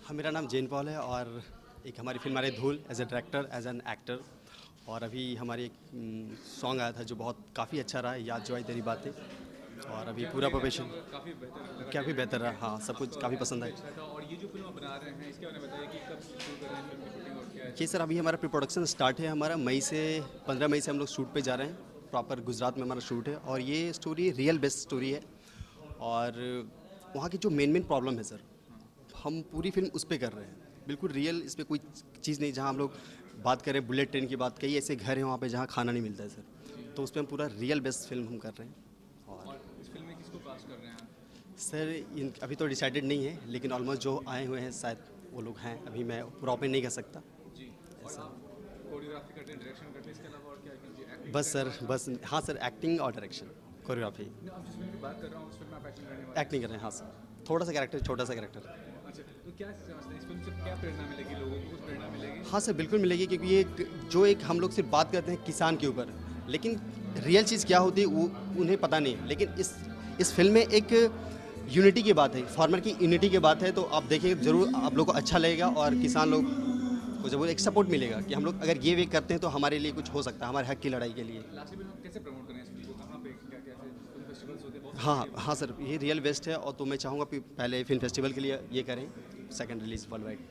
मेरा नाम जैन पॉल है और एक हमारी फिल्म आ रही है धूल as a director as an actor. और अभी हमारी एक सॉन्ग आया था जो बहुत काफ़ी अच्छा रहा, याद जो आई तेरी बातें। और अभी पूरा प्रोफेशन काफ़ी बेहतर रहा। हाँ, सब कुछ काफ़ी पसंद आया। और ये जो फिल्म आप बना रहे हैं इसके बारे में बताइए कि कब शुरू कर रहे हैं फिल्म की शूटिंग और क्या है? जी सर, अभी हमारा प्री प्रोडक्शन स्टार्ट है। हमारा मई से 15 मई से हम लोग शूट पे जा रहे हैं। प्रॉपर गुजरात में हमारा शूट है और ये स्टोरी रियल बेस्ट स्टोरी है। और वहाँ की जो मेन प्रॉब्लम है सर, हम पूरी फिल्म उस पर कर रहे हैं, बिल्कुल रियल। इसमें कोई चीज़ नहीं। जहाँ हम लोग बात करें बुलेट ट्रेन की बात, कई ऐसे घर हैं वहाँ पे जहाँ खाना नहीं मिलता है सर, तो उस पर हम पूरा रियल बेस्ट फिल्म हम कर रहे हैं। और इस फिल्म में किसको कास्ट कर रहे हैं आप? सर अभी तो डिसाइडेड नहीं है, लेकिन ऑलमोस्ट जो आए हुए हैं शायद वो लोग हैं। अभी मैं पूरा ओपन नहीं कर सकता। जी। और आप कोरियोग्राफी करते हैं, डायरेक्शन करते हैं, इसके अलावा और क्या कीजिए? बस सर, बस हाँ सर, एक्टिंग और डायरेक्शन, कोरियोग्राफी। अब जिस फिल्म की बात कर रहा हूँ उस फिल्म में आप एक्टिंग करने वाले एक्टिंग कर रहे हैं हाँ सर, थोड़ा सा कैरेक्टर, छोटा सा कैरेक्टर। अच्छा, तो क्या समझते हैं इस फिल्म से क्या प्रेरणा मिलेगी लोगों को? कुछ प्रेरणा मिलेगी? हाँ सर, बिल्कुल मिलेगी, क्योंकि ये जो एक हम लोग सिर्फ बात करते हैं किसान के ऊपर, लेकिन रियल चीज़ क्या होती है वो उन्हें पता नहीं है। लेकिन इस फिल्म में एक यूनिटी की बात है, फार्मर की यूनिटी की बात है। तो आप देखिए, ज़रूर आप लोग को अच्छा लगेगा और किसान लोग को जरूर एक सपोर्ट मिलेगा कि हम लोग अगर ये वे करते हैं तो हमारे लिए कुछ हो सकता है, हमारे हक की लड़ाई के लिए। लास्ट में हम कैसे प्रमोट करें इस फिल्म को? कहाँ पे क्या क्या फिल्म फेस्टिवल्स होते हैं बहुत? हाँ हाँ सर, ये रियल बेस्ट है। और तो मैं चाहूँगा कि पहले फिल्म फेस्टिवल के लिए ये करें, सेकंड रिलीज वर्ल्ड वाइड।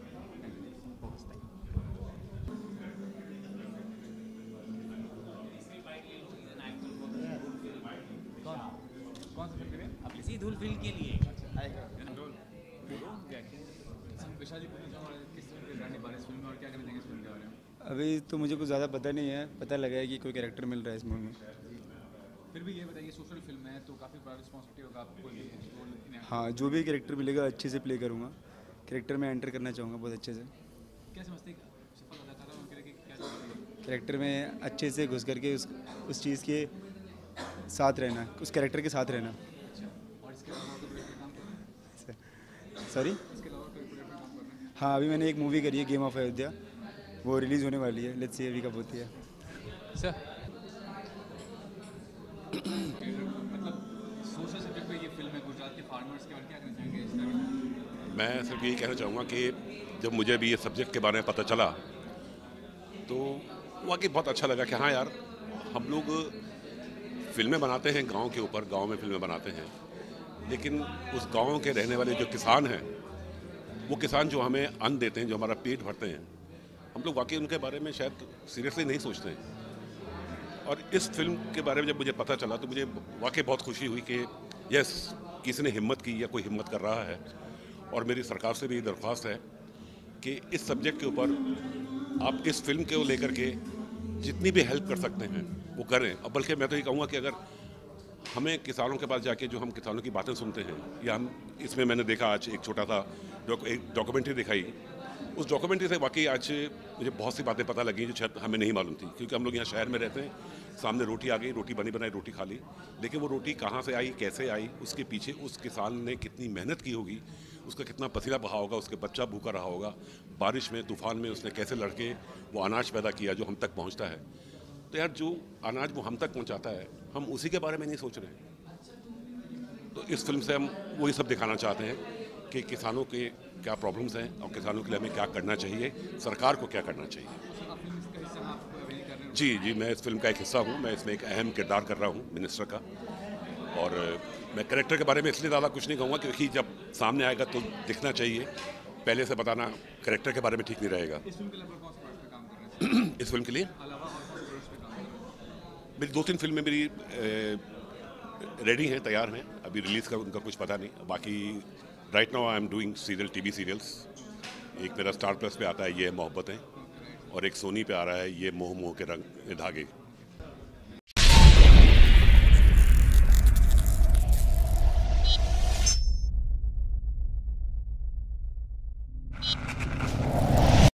कौन सा फिल्म करें? इसी धूल फिल्म के लिए विशाल जी पूछना चाहूँगा किस फिल्म के गाने बारे इस फिल्म में और क्या कहना चाहेंगे इस फिल्म के बारे में? अभी तो मुझे कुछ ज़्यादा पता नहीं है, पता लगा है कि कोई कैरेक्टर मिल रहा है इस मूवी में। फिर भी ये बताइए, सोशल फिल्म है तो काफ़ी बड़ा रिस्पॉन्सिबिलिटी होगा आपको ये रोल। हाँ, जो भी कैरेक्टर मिलेगा अच्छे से प्ले करूँगा। कैरेक्टर में एंटर करना चाहूँगा बहुत अच्छे से। क्या समझते हैं सफल अदाकारा उनके लिए क्या चाहिए? कैरेक्टर में अच्छे से घुस करके उस चीज़ के साथ रहना, उस कैरेक्टर के साथ रहना। और इसके अलावा कोई प्रोजेक्ट काम कर रहे हैं? सॉरी? इसके अलावा कोई प्रोजेक्ट काम कर रहे हैं? हाँ, अभी मैंने एक मूवी करी है गेम ऑफ अयोध्या, वो रिलीज़ होने वाली है। लेट्स सी अभी कब होती है। सर मतलब सोशल सब्जेक्ट पे ये फिल्म है, गुजरात के फार्मर्स के बारे में क्या कहना चाहेंगे इस तरह? मैं सिर्फ यही कहना चाहूँगा कि जब मुझे भी ये सब्जेक्ट के बारे में पता चला तो वाकई बहुत अच्छा लगा कि हाँ यार, हम लोग फिल्में बनाते हैं गांव के ऊपर, गांव में फिल्में बनाते हैं, लेकिन उस गांव के रहने वाले जो किसान हैं, वो किसान जो हमें अन्न देते हैं, जो हमारा पेट भरते हैं, हम लोग वाकई उनके बारे में शायद सीरियसली नहीं सोचते हैं। और इस फिल्म के बारे में जब मुझे पता चला तो मुझे वाकई बहुत खुशी हुई कि यस, किसी ने हिम्मत की या कोई हिम्मत कर रहा है। और मेरी सरकार से भी दरख्वास्त है कि इस सब्जेक्ट के ऊपर आप इस फिल्म को लेकर के जितनी भी हेल्प कर सकते हैं वो करें। अब बल्कि मैं तो ये कहूँगा कि अगर हमें किसानों के पास जाके जो हम किसानों की बातें सुनते हैं, या हम इसमें मैंने देखा आज एक छोटा सा एक डॉक्यूमेंट्री दिखाई, उस डॉक्यूमेंट्री से वाकई आज मुझे बहुत सी बातें पता लगी जो शायद हमें नहीं मालूम थी। क्योंकि हम लोग यहाँ शहर में रहते हैं, सामने रोटी आ गई, रोटी बनी बनाई रोटी खा ली, लेकिन वो रोटी कहाँ से आई, कैसे आई, उसके पीछे उस किसान ने कितनी मेहनत की होगी, उसका कितना पसीना बहा होगा, उसके बच्चा भूखा रहा होगा, बारिश में तूफान में उसने कैसे लड़के वो अनाज पैदा किया जो हम तक पहुँचता है। तो यार, जो अनाज वो हम तक पहुँचाता है, हम उसी के बारे में नहीं सोच रहे। तो इस फिल्म से हम वही सब दिखाना चाहते हैं कि किसानों के क्या प्रॉब्लम्स हैं और किसानों के लिए हमें क्या करना चाहिए, सरकार को क्या करना चाहिए। सर आप फिल्म का हिस्सा आप अभिनय कर रहे हैं? जी, मैं इस फिल्म का एक हिस्सा हूँ। मैं इसमें एक अहम किरदार कर रहा हूँ मिनिस्टर का। और मैं कैरेक्टर के बारे में इसलिए ज़्यादा कुछ नहीं कहूँगा क्योंकि जब सामने आएगा तो दिखना चाहिए। पहले से बताना कैरेक्टर के बारे में ठीक नहीं रहेगा। इस फिल्म के अलावा कौन से प्रोजेक्ट पे काम कर रहे हैं? इस फिल्म के लिए अलावा और कौन से प्रोजेक्ट पे काम कर रहे हैं? मेरी 2-3 फिल्में मेरी रेडी हैं, तैयार हैं। अभी रिलीज़ का उनका कुछ पता नहीं। बाकी right now I am doing serial, TV serials. एक मेरा स्टार प्लस पे आता है ये मोहब्बतें, और एक सोनी पे आ रहा है ये मोह मोह के रंग धागे।